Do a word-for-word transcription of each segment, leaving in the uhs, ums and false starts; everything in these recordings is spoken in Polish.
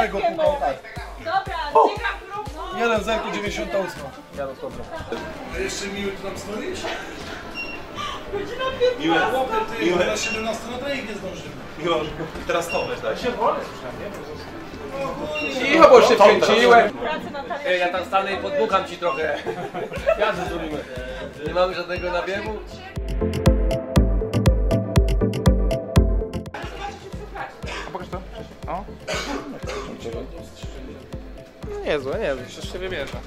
go pukał tak. Dobra, ciekaw grup. jeden zero dziewięćdziesiąt osiem. Ja no dobra. Jeszcze miły tu nam stoisz? Godzina Miłe. piętnasta. Ty, Miłe. Na siedemnaście na trening nie zdążymy. Miło, teraz to weź daj. Się wolę słyszałem, nie? Cicho, bo się wkręciłem. Pracy Natalia. Ej, ja tam stanę i podbukam ci trochę. Jazdę zrobimy. Nie mamy żadnego nabiegu. A pokaż to. O. No niezłe, niezłe, przecież się wybierze.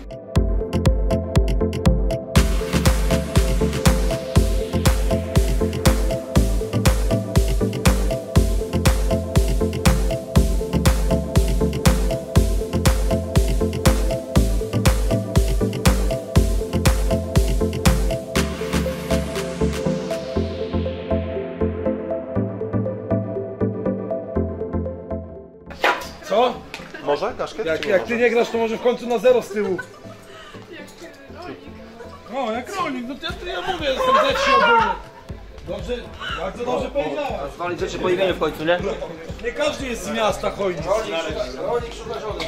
Co? Może? Kaszkiet? Jak, jak ty nie grasz, to może w końcu na zero z tyłu. No, jak rolnik, no to ja, ja mówię, jestem lepszy ogólnie. Dobrze, bardzo dobrze powiedziałem. Zwalić rzeczy po imieniu w końcu, nie? Nie każdy jest z miasta Chojnic. Rolnik szuka żony.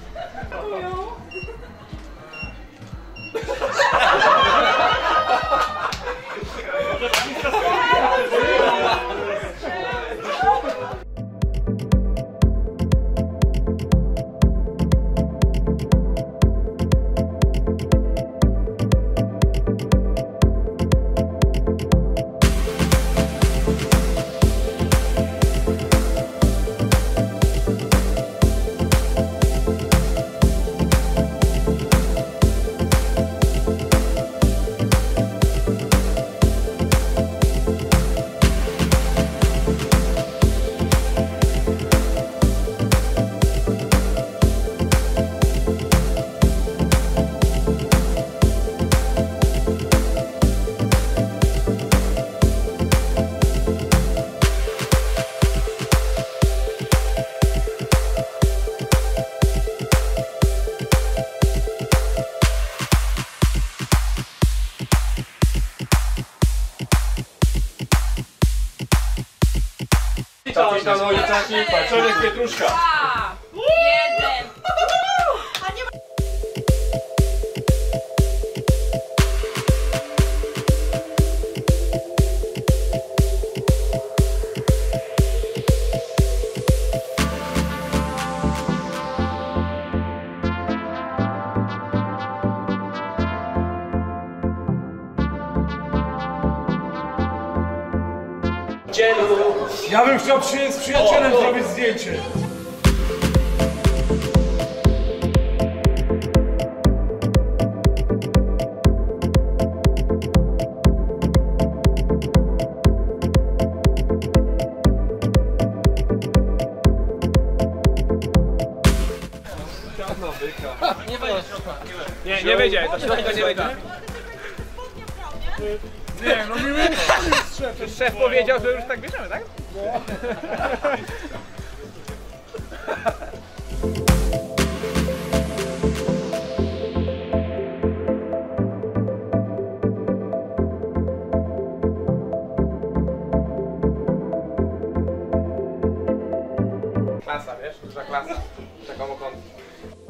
Coś na ulicach i patrzonek pietruszka. Dwa, jeden. A nie ma... Ja bym chciał przyjść z przyjacielem zrobić zdjęcie. Nie wejdziesz, Nie, nie wyjdzie, to środka nie wyjdzie. Nie, no mi Szef, szef powiedział, że już tak bierzemy, tak? Klasa, wiesz? Duża klasa. Rzekomo kąt.